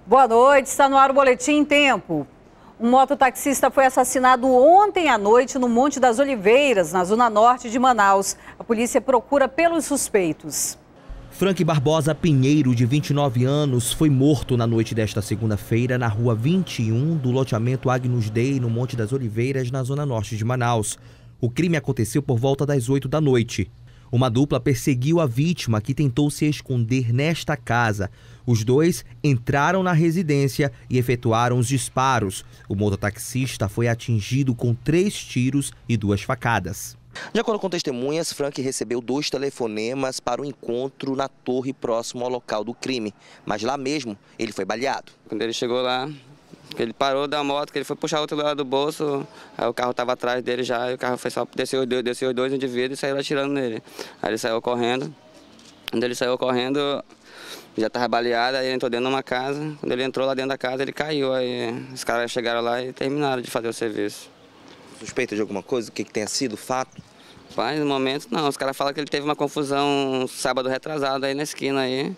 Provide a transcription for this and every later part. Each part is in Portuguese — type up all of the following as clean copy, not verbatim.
Boa noite, está no ar o Boletim em Tempo. Um mototaxista foi assassinado ontem à noite no Monte das Oliveiras, na zona norte de Manaus. A polícia procura pelos suspeitos. Frank Barbosa Pinheiro, de 29 anos, foi morto na noite desta segunda-feira na rua 21 do loteamento Agnus Dei, no Monte das Oliveiras, na zona norte de Manaus. O crime aconteceu por volta das 8 da noite. Uma dupla perseguiu a vítima, que tentou se esconder nesta casa. Os dois entraram na residência e efetuaram os disparos. O mototaxista foi atingido com 3 tiros e 2 facadas. De acordo com testemunhas, Frank recebeu 2 telefonemas para o encontro na torre próximo ao local do crime. Mas lá mesmo, ele foi baleado. Quando ele chegou lá, ele parou da moto, que ele foi puxar outro lado do bolso, aí o carro estava atrás dele já, e o carro foi só desceu os 2 indivíduos e saiu atirando nele. Aí ele saiu correndo, quando ele saiu correndo, já estava baleado, aí ele entrou dentro de uma casa. Quando ele entrou lá dentro da casa, ele caiu, aí os caras chegaram lá e terminaram de fazer o serviço. Suspeita de alguma coisa? O que tenha sido o fato? Pai, no momento não, os caras falam que ele teve uma confusão sábado retrasado aí na esquina aí,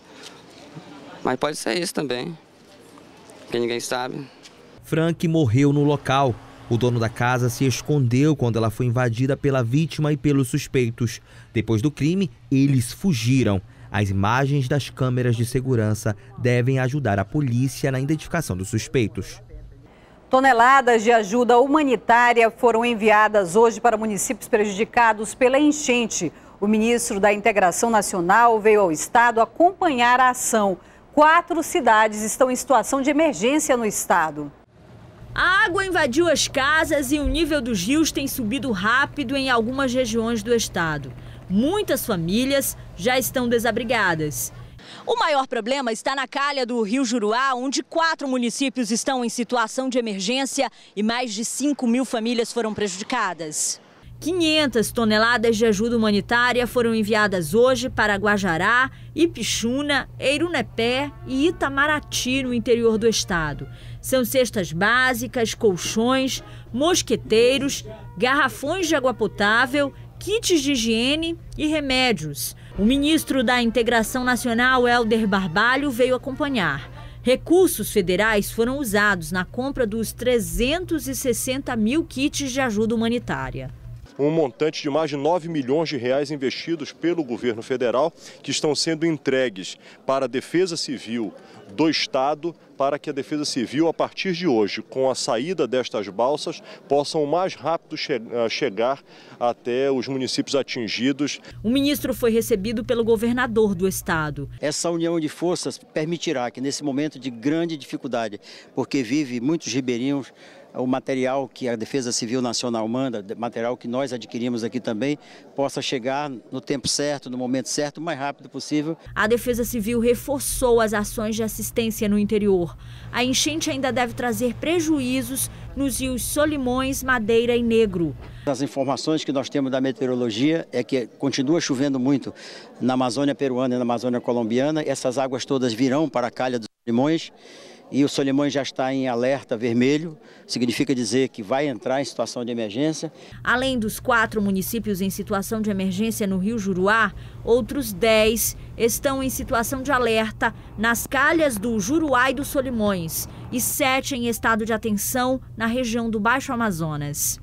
mas pode ser isso também, que ninguém sabe. Frank morreu no local. O dono da casa se escondeu quando ela foi invadida pela vítima e pelos suspeitos. Depois do crime, eles fugiram. As imagens das câmeras de segurança devem ajudar a polícia na identificação dos suspeitos. Toneladas de ajuda humanitária foram enviadas hoje para municípios prejudicados pela enchente. O ministro da Integração Nacional veio ao estado acompanhar a ação. 4 cidades estão em situação de emergência no estado. A água invadiu as casas e o nível dos rios tem subido rápido em algumas regiões do estado. Muitas famílias já estão desabrigadas. O maior problema está na calha do Rio Juruá, onde 4 municípios estão em situação de emergência e mais de 5.000 famílias foram prejudicadas. 500 toneladas de ajuda humanitária foram enviadas hoje para Guajará, Ipixuna, Eirunepé e Itamarati, no interior do estado. São cestas básicas, colchões, mosqueteiros, garrafões de água potável, kits de higiene e remédios. O ministro da Integração Nacional, Helder Barbalho, veio acompanhar. Recursos federais foram usados na compra dos 360 mil kits de ajuda humanitária. Um montante de mais de 9 milhões de reais investidos pelo governo federal, que estão sendo entregues para a Defesa Civil do Estado, para que a Defesa Civil, a partir de hoje, com a saída destas balsas, possam o mais rápido chegar até os municípios atingidos. O ministro foi recebido pelo governador do estado. Essa união de forças permitirá que, nesse momento de grande dificuldade, porque vive muitos ribeirinhos, o material que a Defesa Civil Nacional manda, material que nós adquirimos aqui também, possa chegar no tempo certo, no momento certo, o mais rápido possível. A Defesa Civil reforçou as ações de assistência no interior. A enchente ainda deve trazer prejuízos nos rios Solimões, Madeira e Negro. As informações que nós temos da meteorologia é que continua chovendo muito na Amazônia peruana e na Amazônia colombiana. Essas águas todas virão para a calha dos Solimões. E o Solimões já está em alerta vermelho, significa dizer que vai entrar em situação de emergência. Além dos 4 municípios em situação de emergência no Rio Juruá, outros 10 estão em situação de alerta nas calhas do Juruá e do Solimões e 7 em estado de atenção na região do Baixo Amazonas.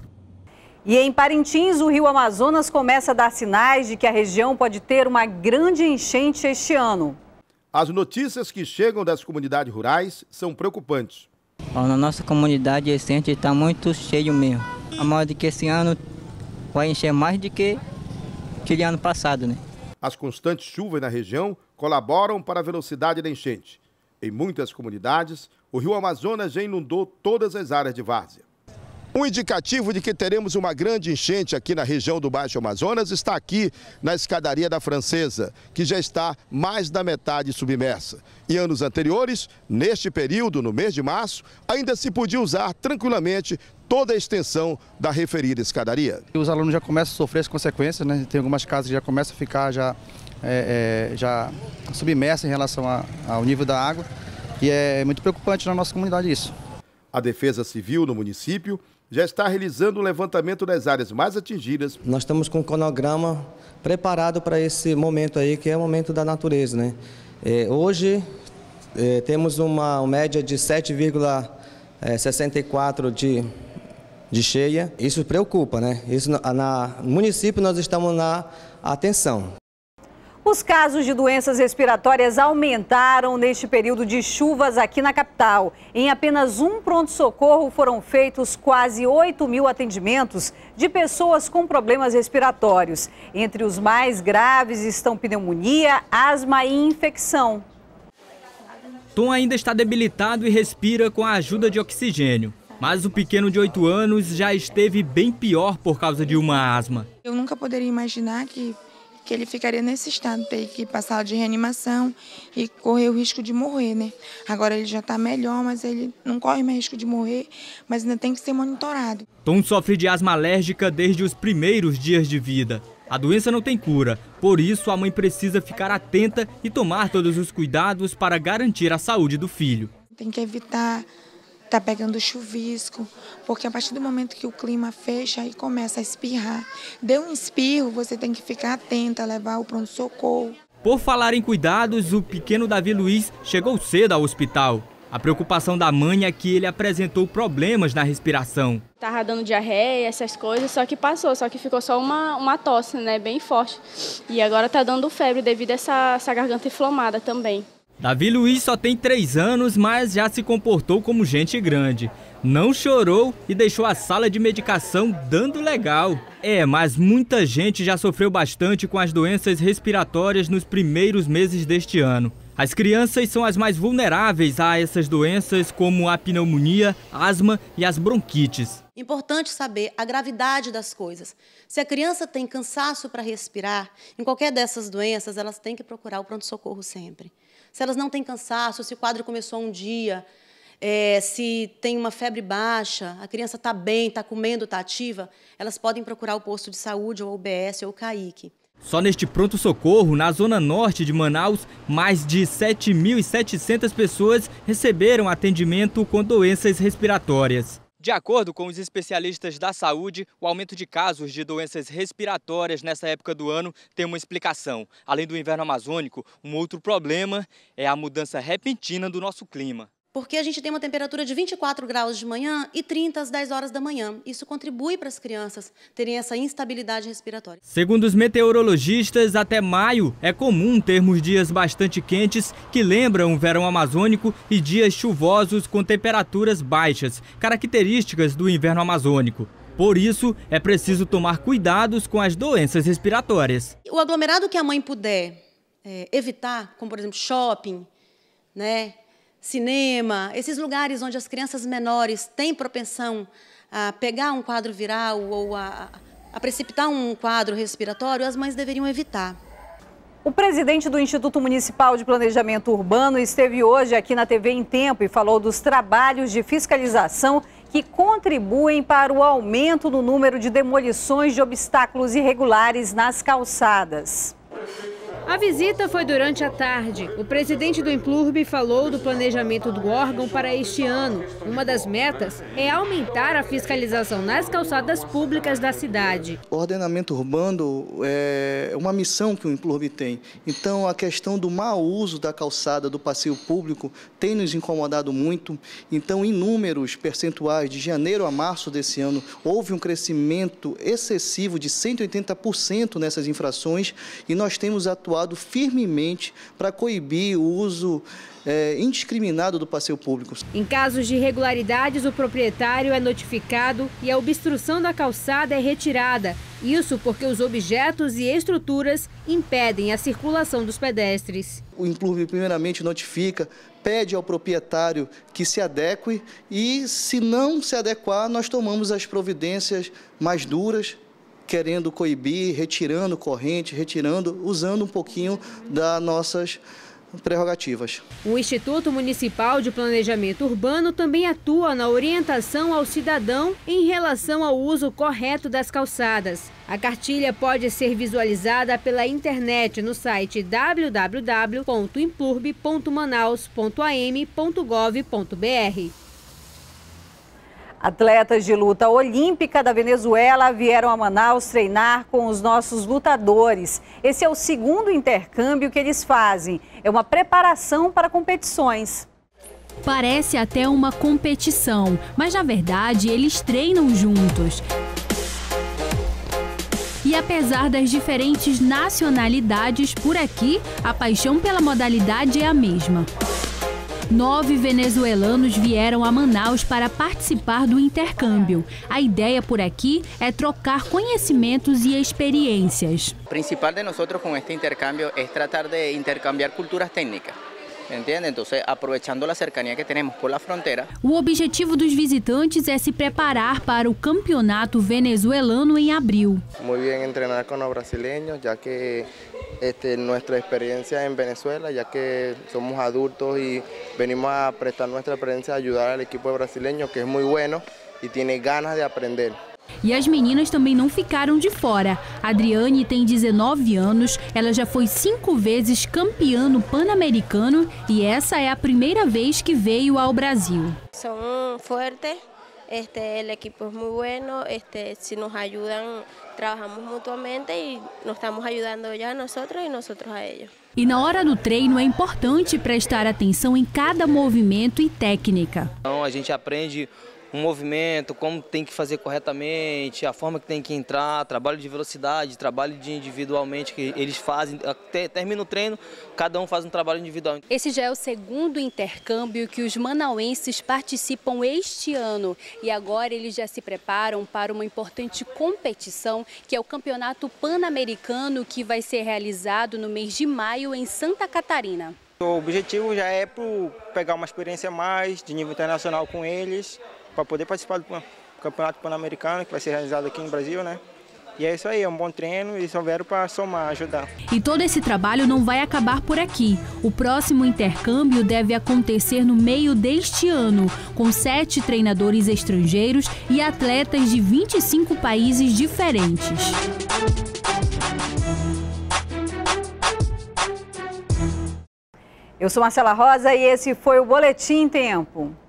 E em Parintins, o Rio Amazonas começa a dar sinais de que a região pode ter uma grande enchente este ano. As notícias que chegam das comunidades rurais são preocupantes. Na nossa comunidade, esse ano está muito cheio mesmo. A modo de que esse ano vai encher mais do que aquele ano passado, né? As constantes chuvas na região colaboram para a velocidade da enchente. Em muitas comunidades, o Rio Amazonas já inundou todas as áreas de várzea. Um indicativo de que teremos uma grande enchente aqui na região do Baixo Amazonas está aqui na escadaria da Francesa, que já está mais da metade submersa. Em anos anteriores, neste período, no mês de março, ainda se podia usar tranquilamente toda a extensão da referida escadaria. Os alunos já começam a sofrer as consequências, né? Tem algumas casas que já começam a ficar já submersas em relação ao nível da água e é muito preocupante na nossa comunidade isso. A Defesa Civil no município já está realizando um levantamento das áreas mais atingidas. Nós estamos com um cronograma preparado para esse momento aí, que é o momento da natureza, né? Hoje Temos uma média de 7,64 de cheia. Isso preocupa, né? Isso no município nós estamos na atenção. Os casos de doenças respiratórias aumentaram neste período de chuvas aqui na capital. Em apenas um pronto-socorro foram feitos quase 8.000 atendimentos de pessoas com problemas respiratórios. Entre os mais graves estão pneumonia, asma e infecção. Tom ainda está debilitado e respira com a ajuda de oxigênio. Mas o pequeno de 8 anos já esteve bem pior por causa de uma asma. Eu nunca poderia imaginar que ele ficaria nesse estado, ter que passar de reanimação e correr o risco de morrer, né? Agora ele já está melhor, mas ele não corre mais risco de morrer, mas ainda tem que ser monitorado. Tom sofre de asma alérgica desde os primeiros dias de vida. A doença não tem cura, por isso a mãe precisa ficar atenta e tomar todos os cuidados para garantir a saúde do filho. Tem que evitar tá pegando chuvisco, porque a partir do momento que o clima fecha, aí começa a espirrar. Deu um espirro, você tem que ficar atenta, levar o pronto-socorro. Por falar em cuidados, o pequeno Davi Luiz chegou cedo ao hospital. A preocupação da mãe é que ele apresentou problemas na respiração. Tava dando diarreia, essas coisas, só que passou, só que ficou só uma tosse, né, bem forte. E agora tá dando febre devido a essa garganta inflamada também. Davi Luiz só tem 3 anos, mas já se comportou como gente grande. Não chorou e deixou a sala de medicação dando legal. Mas muita gente já sofreu bastante com as doenças respiratórias nos primeiros meses deste ano. As crianças são as mais vulneráveis a essas doenças, como a pneumonia, asma e as bronquites. Importante saber a gravidade das coisas. Se a criança tem cansaço para respirar, em qualquer dessas doenças, elas têm que procurar o pronto-socorro sempre. Se elas não têm cansaço, se o quadro começou um dia, se tem uma febre baixa, a criança está bem, está comendo, está ativa, elas podem procurar o posto de saúde, ou UBS, ou CAIC. Só neste pronto-socorro, na zona norte de Manaus, mais de 7.700 pessoas receberam atendimento com doenças respiratórias. De acordo com os especialistas da saúde, o aumento de casos de doenças respiratórias nessa época do ano tem uma explicação. Além do inverno amazônico, um outro problema é a mudança repentina do nosso clima. Porque a gente tem uma temperatura de 24 graus de manhã e 30 às 10 horas da manhã. Isso contribui para as crianças terem essa instabilidade respiratória. Segundo os meteorologistas, até maio é comum termos dias bastante quentes que lembram o verão amazônico e dias chuvosos com temperaturas baixas, características do inverno amazônico. Por isso, é preciso tomar cuidados com as doenças respiratórias. O aglomerado que a mãe puder evitar, como por exemplo shopping, né? Cinema, esses lugares onde as crianças menores têm propensão a pegar um quadro viral ou a precipitar um quadro respiratório, as mães deveriam evitar. O presidente do Instituto Municipal de Planejamento Urbano esteve hoje aqui na TV em Tempo e falou dos trabalhos de fiscalização que contribuem para o aumento no número de demolições de obstáculos irregulares nas calçadas. A visita foi durante a tarde. O presidente do Implurb falou do planejamento do órgão para este ano. Uma das metas é aumentar a fiscalização nas calçadas públicas da cidade. O ordenamento urbano é uma missão que o Implurb tem. Então, a questão do mau uso da calçada, do passeio público, tem nos incomodado muito. Então, em números percentuais, de janeiro a março desse ano, houve um crescimento excessivo de 180% nessas infrações e nós temos atuado firmemente para coibir o uso indiscriminado do passeio público. Em casos de irregularidades, o proprietário é notificado e a obstrução da calçada é retirada. Isso porque os objetos e estruturas impedem a circulação dos pedestres. O Implurb primeiramente notifica, pede ao proprietário que se adeque e, se não se adequar, nós tomamos as providências mais duras, querendo coibir, retirando corrente, usando um pouquinho das nossas prerrogativas. O Instituto Municipal de Planejamento Urbano também atua na orientação ao cidadão em relação ao uso correto das calçadas. A cartilha pode ser visualizada pela internet no site www.implurb.manaus.am.gov.br. Atletas de luta olímpica da Venezuela vieram a Manaus treinar com os nossos lutadores. Esse é o segundo intercâmbio que eles fazem. É uma preparação para competições. Parece até uma competição, mas na verdade eles treinam juntos. E apesar das diferentes nacionalidades por aqui, a paixão pela modalidade é a mesma. 9 venezuelanos vieram a Manaus para participar do intercâmbio. A ideia por aqui é trocar conhecimentos e experiências. O principal de nós com este intercâmbio é tratar de intercambiar culturas técnicas. ¿Entiende? Entonces, aprovechando la cercanía que tenemos por la frontera. O objetivo dos visitantes é se preparar para o campeonato venezuelano em abril. Muy bien entrenar con los brasileños, ya que nuestra experiencia en Venezuela, ya que somos adultos y venimos a prestar nuestra experiencia a ayudar al equipo brasileño, que es muy bueno y tiene ganas de aprender. E as meninas também não ficaram de fora. A Adriane tem 19 anos, ela já foi 5 vezes campeã no Pan-Americano e essa é a primeira vez que veio ao Brasil. São fortes, o equipo é muito bueno, se nos ajudam, trabalhamos mutuamente e nos estamos ajudando já nós e nós a eles. E na hora do treino é importante prestar atenção em cada movimento e técnica. Então a gente aprende um movimento, como tem que fazer corretamente, a forma que tem que entrar, trabalho de velocidade, trabalho de individualmente que eles fazem, até termina o treino, cada um faz um trabalho individual. Esse já é o segundo intercâmbio que os manauenses participam este ano e agora eles já se preparam para uma importante competição que é o Campeonato Pan-Americano que vai ser realizado no mês de maio em Santa Catarina. O objetivo já é pegar uma experiência mais de nível internacional com eles, para poder participar do Campeonato Pan-Americano, que vai ser realizado aqui no Brasil, né? E é isso aí, é um bom treino e só vieram para somar, ajudar. E todo esse trabalho não vai acabar por aqui. O próximo intercâmbio deve acontecer no meio deste ano, com 7 treinadores estrangeiros e atletas de 25 países diferentes. Eu sou Marcela Rosa e esse foi o Boletim Tempo.